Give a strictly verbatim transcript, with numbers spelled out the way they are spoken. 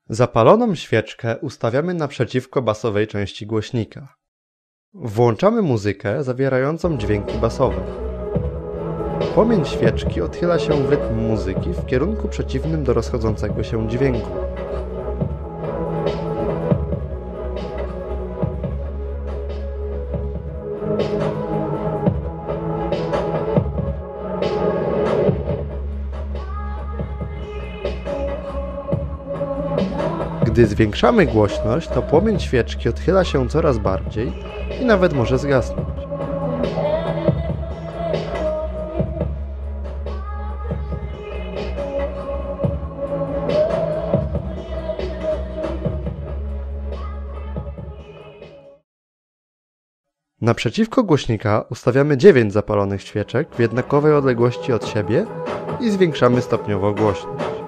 Zapaloną świeczkę ustawiamy naprzeciwko basowej części głośnika. Włączamy muzykę zawierającą dźwięki basowe. Płomień świeczki odchyla się w rytm muzyki w kierunku przeciwnym do rozchodzącego się dźwięku. Gdy zwiększamy głośność, to płomień świeczki odchyla się coraz bardziej i nawet może zgasnąć. Naprzeciwko głośnika ustawiamy dziewięć zapalonych świeczek w jednakowej odległości od siebie i zwiększamy stopniowo głośność.